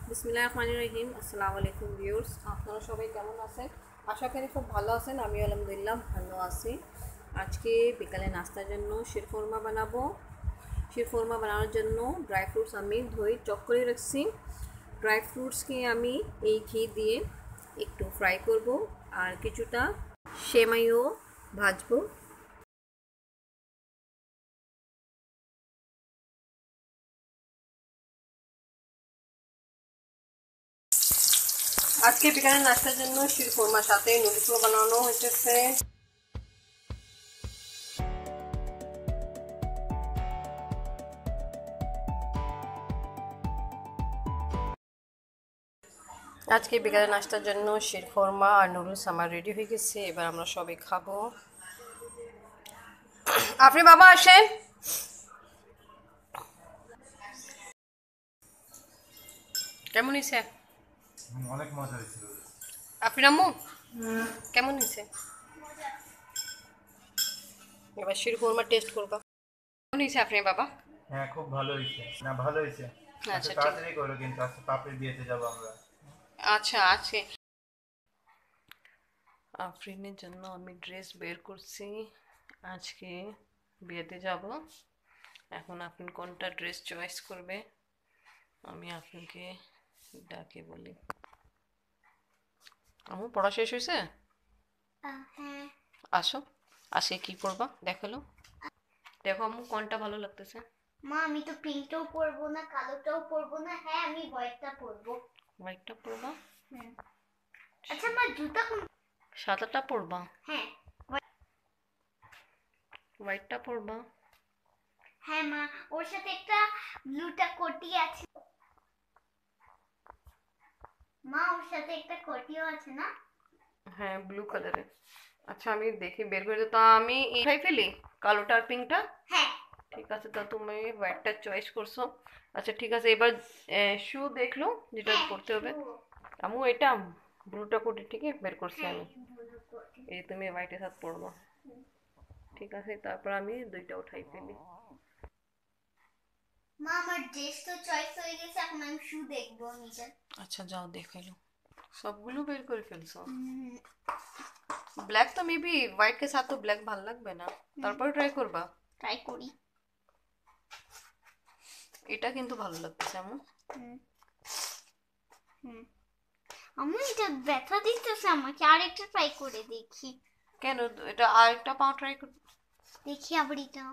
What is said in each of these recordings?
বিসমিল্লাহিররহমানিররহিম। আসসালামু আলাইকুম ভিউয়ার্স, আপনারা সবাই কেমন আছেন? আশা করি খুব ভালো আছেন। আমি আলহামদুলিল্লাহ ভালো আছি। আজকে বিকালে নাস্তার জন্য শিরখুরমা বানাবো। শিরখুরমা বানানোর জন্য ড্রাই ফ্রুটস আমি ধুয়ে চক করে রাখছি। ড্রাই ফ্রুটসকে আমি এই ঘি দিয়ে একটু ফ্রাই করব আর কিছুটা সেমাইও ভাজবো। আজকে বিকালে নাস্তার জন্য শিরখুরমার সাথে নুডলসও বানানো হয়েছে। আজকে বিকালে নাস্তার জন্য শিরখুরমা আর নুডলস আমার রেডি হয়ে গেছে। এবার আমরা সবাই খাবো। আপনি বাবা আসেন। কেমন হয়েছে? অনেক মজা হয়েছিল। আপনি আম্মু কেমন হয়েছে? এবার শিরখুরমা টেস্ট করবো। কেমন হয়েছে আপনি বাবা? হ্যাঁ, খুব ভালো হয়েছে। না, ভালো হয়েছে। আচ্ছা ঠিক তাড়াতাড়ি করো, কিন্তু আজকে পাপড়ির বিয়েতে যাবো আমরা। আচ্ছা আছে। আফরিনের জন্য আমি ড্রেস বের করছি। আজকে বিয়েতে যাব। এখন আপনি কোনটা ড্রেস চয়েস করবে আমি আপনাকে ডাকে বলি। আমার পড়া শেষ হয়েছে? হ্যাঁ। আসো, আসে কি পরবা দেখালো। দেখো আম্মু কোনটা ভালো লাগতেছে। মা আমি তো পিঙ্কটাও পরবো না, কালোটাও পরবো না। হ্যাঁ, আমি হোয়াইটটা পরবো। হোয়াইটটা পরবা? আচ্ছা মা, জুতা কোন? সাদাটা পরবা? হ্যাঁ। হোয়াইটটা পরবা? হ্যাঁ মা, ওর সাথে একটা ব্লুটা কোটি আছে। মা, ওর সাথে একটা কোটিও আছে না? হ্যাঁ, ব্লু কালারের। আচ্ছা আমি দেখি বের করে, তো আমি খাই ফেলি কালোটা আর পিঙ্কটা। হ্যাঁ। ঠিক আছে, তো তুমি হোয়াইটটা চয়েস করছো। আচ্ছা ঠিক আছে, এবার শু দেখলো যেটা পরতে হবে। আমু এটা ব্লুটা কোটি ঠিক বের করছি আমি। এই তুমি হোয়াইটের সাথে পরবো। ঠিক আছে, তারপর আমি দুইটা উঠাই ফেলি। মা, আমার ড্রেস তো চয়েস হয়ে গেছে, এখন আমি শু দেখবো নিজে। আচ্ছা যাও দেখাইলো। সবগুলো বের করে ফেলছো? ব্ল্যাক তো মেবি হোয়াইট के साथ तो ব্ল্যাক ভালো লাগবে না, তারপর ট্রাই করবা। ট্রাই করি। এটা কিন্তু ভালো লাগতেছে আমু। আমি এটা ব্যথা দিতেছে আমাকে, আরেকটা ট্রাই করে দেখি। কেন? এটা আরেকটা পাও ট্রাই কর। দেখি আবার এটা।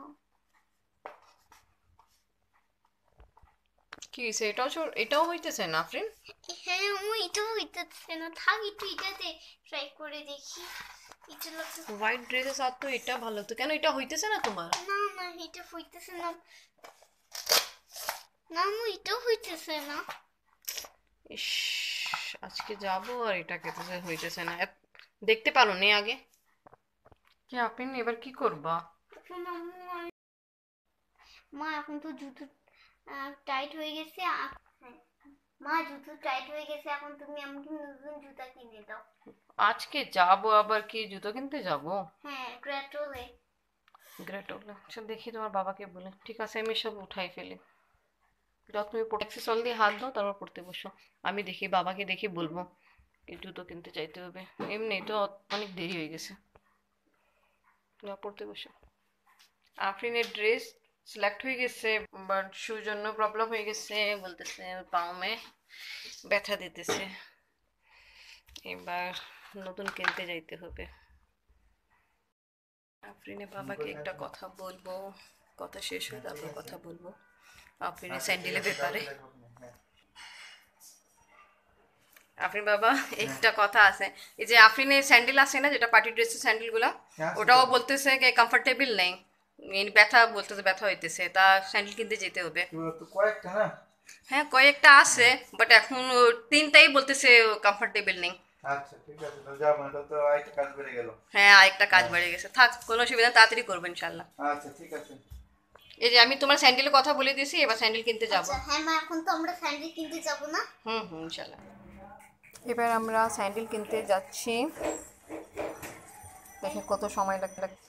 কি হইছে? এটাও হইতেছে না আফরিন? হ্যাঁ আমি এটাও হইতেছে না, থাক একটু এটাতে ট্রাই করে দেখি। এটা লাগছে। হোয়াইট ড্রেসের সাথে তো এটা ভালো লাগতো, কেন এটা হইতেছে না তোমার? না না, এটা হইতেছে না। না আমি এটাও হইতেছে না। ইস, আজকে যাবো আর এটা খেতেছে হইতেছে না। দেখতে পারো নি আগে কি আফরিন? এবার কি করবা? এখন মা, এখন তো জুতো টাইট হয়ে গেছে। মা, জুতো টাইট হয়ে গেছে, এখন তুমি আমাকে নতুন জুতা কিনে দাও। আজকে যাবো আবার কি জুতো কিনতে যাবো? হ্যাঁ, গ্রেটোলে। গ্রেটলে? আচ্ছা দেখি তোমার বাবাকে বলে। ঠিক আছে আমি সব উঠাই ফেলি। যত তুমি ট্যাক্সি চল দিয়ে হাত দাও, তারপর পড়তে বসো। আমি দেখি বাবাকে দেখি বলবো কি জুতো কিনতে চাইতে হবে। এমনি তো অনেক দেরি হয়ে গেছে। যাও পড়তে বসো। আফরিনের ড্রেস সিলেক্ট হয়ে গেছে, বাট শুর জন্য প্রবলেম হয়ে গেছে। বলতেছে পাও মে ব্যথা দিতেছে। এবার নতুন কিনতে যাইতে হবে। আফরিনের বাবাকে একটা কথা বলবো, কথা শেষ হয়ে তারপর কথা বলবো আফরিনের স্যান্ডেলের ব্যাপারে। আফরিন বাবা, একটা কথা আছে। এই যে আফরিনের স্যান্ডেল আছে না, যেটা পার্টি ড্রেসের স্যান্ডেলগুলো, ওটাও বলতেছে যে কমফোর্টেবল নেই। ব্যথা বলতেছে, ব্যথা হইতেছে, তা স্যান্ডেল কিনতে যেতে হবে। কয়েকটা না? হ্যাঁ কয়েকটা আছে, বাট এখন তিনটাই বলতেছে কমফোর্টেবল নেই। আচ্ছা ঠিক আছে, তো যাবো না, তো আরেকটা কাজ বেড়ে গেল। হ্যাঁ আরেকটা কাজ বেড়ে গেছে, থাক কোনো অসুবিধা না, তাড়াতাড়ি করবো ইনশাল্লাহ। আচ্ছা ঠিক আছে। এই যে আমি তোমার স্যান্ডেলের কথা বলে দিয়েছি, এবার স্যান্ডেল কিনতে যাবো। হ্যাঁ মা, এখন তো আমরা স্যান্ডেল কিনতে যাব না? হুম হুম ইনশাল্লাহ। এবার আমরা স্যান্ডেল কিনতে যাচ্ছি। দেখে কত সময় লাগবে।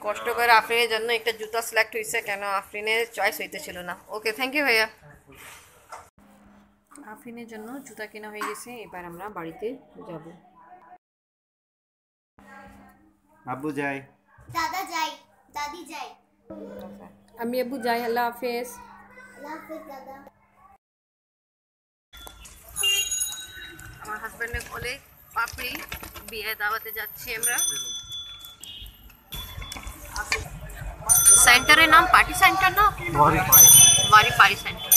কষ্ট করে আফরিনের জন্য একটা জুতা সিলেক্ট হয়েছে, কেন আফরিনের চয়েস হইতেছিল না। ওকে, থ্যাংক ইউ ভাইয়া। আফরিনের জন্য জুতা কেনা হয়ে গেছে, এবার আমরা বাড়িতে যাব। আব্বু যাই, দাদা যাই, দাদি যাই। আমি আব্বু যাই, আল্লাহ হাফেজ। আল্লাহ হাফেজ দাদা। আমার হাজব্যান্ডের কোলে পাপড়ি বিয়ে দাওয়াতে যাচ্ছি আমরা। সেন্টারের নাম পার্টি সেন্টার না, ওয়ারি পার্টি সেন্টার।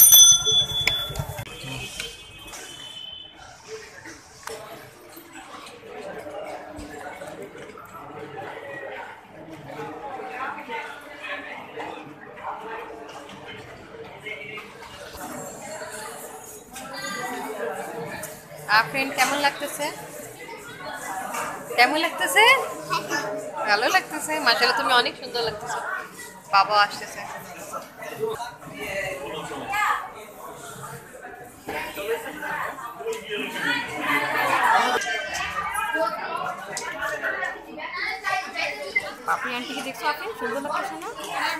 আফরিন কেমন লাগতেছে? কেমন লাগতেছে? ভালো লাগতেছে, মাশাআল্লাহ তুমি অনেক সুন্দর লাগতেছে। বাবা আসতেছে। পাপড়ি আন্টিকে দেখছো আফরিন, সুন্দর লাগতেছে না?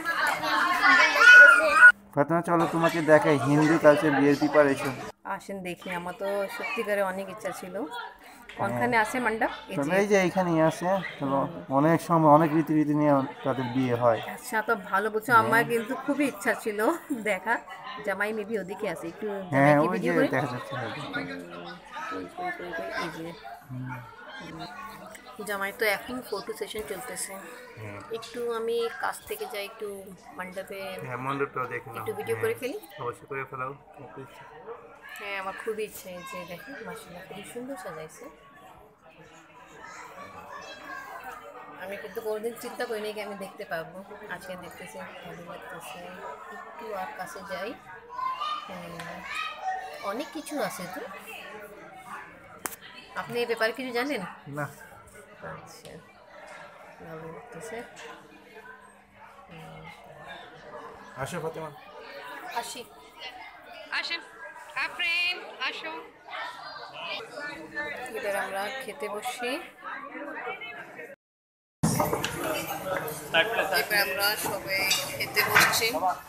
ফাতেমা চলো তোমাকে দেখাই হিন্দু কালচার বিয়ের প্রিপারেশন। আসেন দেখি, আমার তো সত্যিকারে অনেক ইচ্ছা ছিল। কোনখানে আছে মণ্ডপ? এই যে এখানেই আছে, চলো অনেক সময় অনেক রীতি নিয়ে তাদের বিয়ে হয়। আচ্ছা, তো ভালো বুঝছো, আমার কিন্তু খুবই ইচ্ছা ছিল দেখা। জামাই মেবি ওদিকে আছে, একটু হ্যাঁ জামাইকে ওই যে ভিডিও করি। দেখা যাচ্ছে হয়তো। এই যে জামাই তো এখন ফটো সেশন চলতেছে। একটু আমি কাছ থেকে যাই, একটু মণ্ডপে হ্যাঁ মণ্ডপটাও দেখে নাও, একটু ভিডিও করে ফেলি। অবশ্যই করে ফেলাও। হ্যাঁ, আমার খুবই ইচ্ছে যে দেখি, মাশাআল্লাহ খুবই সুন্দর সাজাইছে। আমি কিন্তু কোনোদিন চিন্তা করিনি কি আমি দেখতে পাবো, আজকে দেখতেছি, ভালো লাগতেছে। একটু আর কাছে যাই। অনেক কিছু আছে তো। আপনি এই ব্যাপারে কিছু জানেন? না। আচ্ছা, ভালো লাগতেছে। আসো ফাতেমা, আসি, আসেন আফরিন, আসো। এবার আমরা খেতে বসি। এবার আমরা সবাই খেতে বসছি।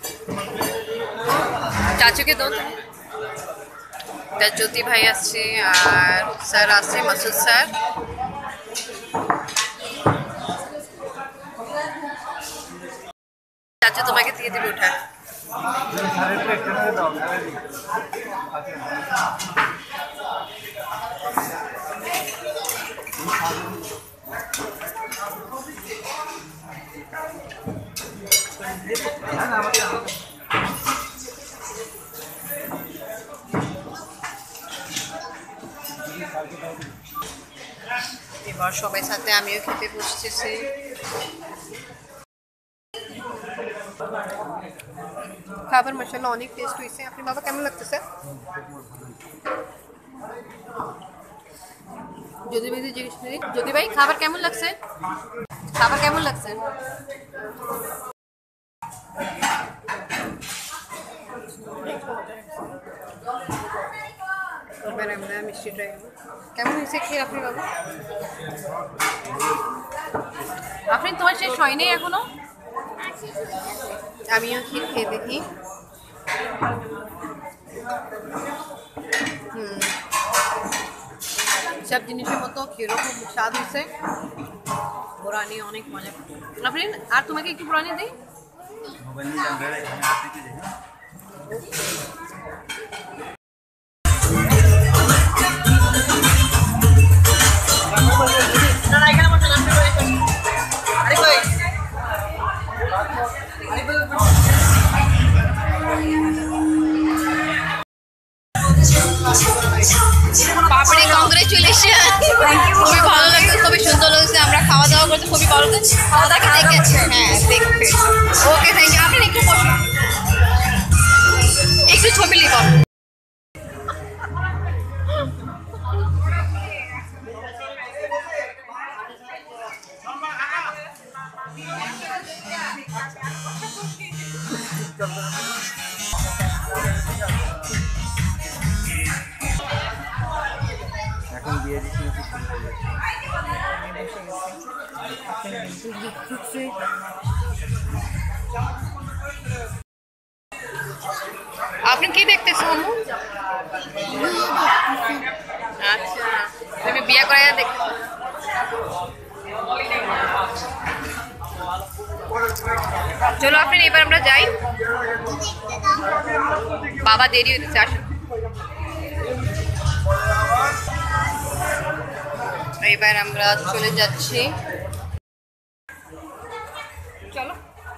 চাচুকে দো। জ্যোতি ভাই আসছে আর স্যার আসছে, মাসুদ স্যার। চাচু তোমাকে দিয়ে দিবে ওঠা। এবার সবাই সাথে আমিও খেতে বসতেছি। খাবার মাশাআল্লাহ অনেক টেস্ট হয়েছে। আপনি বাবা কেমন লাগতেছে? যদি ভাই জিজ্ঞেস করি, যদি ভাই খাবার কেমন লাগছে? খাবার কেমন লাগছে? এবার আমরা মিষ্টি ট্রাই করবো। কেমন হয়েছে খেয়ে আপনি বাবা? আপনি তোমার শেষ হয়নি এখনো? আমিও খেয়ে দেখি। সব জিনিসের মতো কিরকম স্বাদ হয়েছে। বোরানি অনেক মজা। আপনি আর তোমাকে একটু বোরানি দিই। পাপড়ি কংগ্রেচুলেশন, খুবই ভালো লাগছে, খুবই সুন্দর লাগছে। আমরা খাওয়া দাওয়া করতে খুবই ভালো লাগছে। খাওয়া দাওয়া দেখে হ্যাঁ দেখবে। Okay thank you. আপনি একটু বসুন, একটু ছবি লিখ। এখন বিয়ে দিচ্ছি আপনি কি দেখতেছো আম্মু? আচ্ছা, তুমি বিয়ে করে দেখতেছো? চলো আপনি এবার আমরা যাই, বাবা দেরি হইতেছে আসুন। এবার আমরা চলে যাচ্ছি, চলো।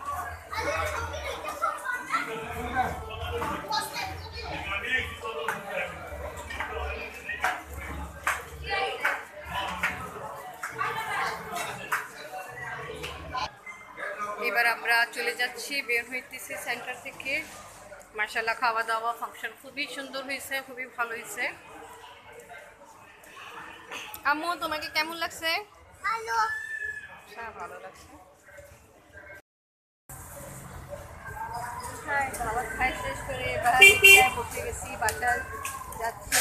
এবার আমরা চলে যাচ্ছি, বের হইতেছি সেন্টার থেকে। মাশাআল্লাহ খাওয়া দাওয়া ফাংশন খুবই সুন্দর হয়েছে, খুবই ভালো হয়েছে। আম্মু তোমাকে কেমন লাগছে? ভালো। হ্যাঁ ভালো লাগছে। হ্যাঁ খাবার খাই শেষ করে এবার বসে গেছি, বাসায় যাচ্ছি।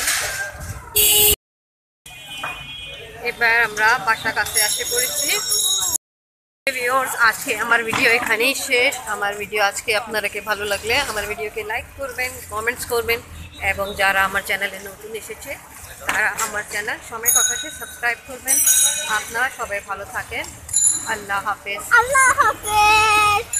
এবার আমরা বাসার কাছে আসে পড়েছি। ভিউয়ার্স, আজকে আমার ভিডিও এখানেই শেষ। আমার ভিডিও আজকে আপনাদেরকে ভালো লাগলে আমার ভিডিওকে লাইক করবেন, কমেন্টস করবেন, এবং যারা আমার চ্যানেলে নতুন এসেছে তারা আমার চ্যানেল সময় কথাতে সাবস্ক্রাইব করবেন। আপনারা সবাই ভালো থাকেন। আল্লাহ হাফেজ। আল্লাহ হাফেজ।